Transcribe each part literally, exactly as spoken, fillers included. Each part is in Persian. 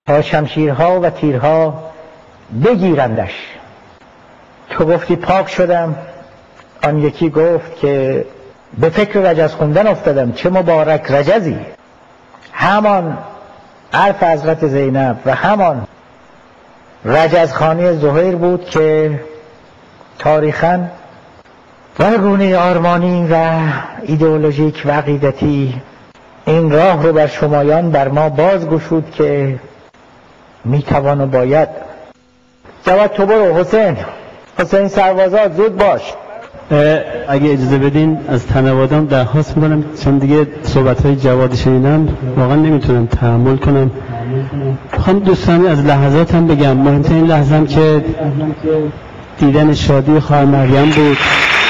تا شمشیرها و تیرها بگیرندش. تو گفتی پاک شدم، آن یکی گفت که به فکر رجز خوندن افتادم، چه مبارک رجزی. همان حرف حضرت زینب و همان رجزخانی زهیر بود که تاریخاً و گونه آرمانی و ایدئولوژیک و عقیدتی این راه رو بر شمایان بر ما باز گشود که میتوان و باید. جواد تو برو. حسین حسین سربازات زود باش. اگه اجازه بدین از تنوادام درخواست میکنم، چون دیگه صحبت‌های جواد شنیدم واقعا نمیتونم تحمل کنم. میخوام دوستان از لحظاتم بگم. مهمترین لحظم که دیدن شادی خواهر مریم بود.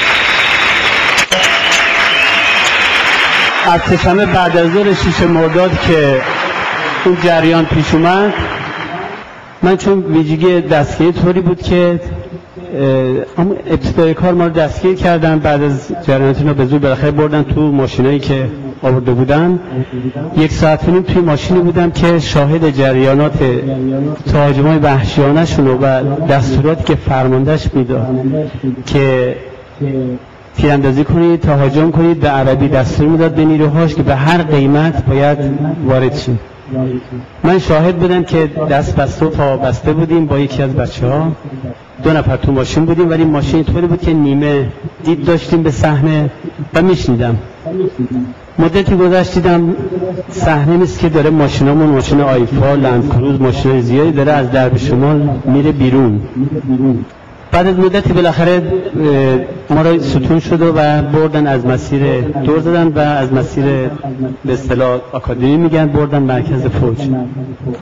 از سه‌شنبه بعد از ظهر شیش مرداد که اون جریان پیش اومد، من چون ویژگی دستگیری طوری بود که ابتدای کار ما رو دستگیر کردن، بعد از جریاناتون رو به زور بالاخره بردن تو ماشینایی که آورده بودن. یک ساعت و نیم توی ماشینی بودم که شاهد جریانات تهاجم‌های وحشیانه شون و دستوراتی که فرماندهش میداد که تیراندازی کنید، تهاجم کنید، به عربی دستور میداد به نیروهاش که به هر قیمت باید وارد شید. من شاهد بودم که دست بسته و پا بسته بودیم با یکی از بچه ها، دو نفر تو ماشین بودیم، ولی ماشین طوری بود که نیمه دید داشتیم به صحنه و میشنیدم. مدتی گذشت دیدم صحنه نیست که داره ماشینامون، ماشین آیفا، لند کروز، ماشین زیادی داره از درب شمال میره بیرون. بعد از مدتی بالاخره ما را ستون شد و بردن از مسیر دور زدن و از مسیر به اصطلاح آکادمی میگن بردن مرکز فوج.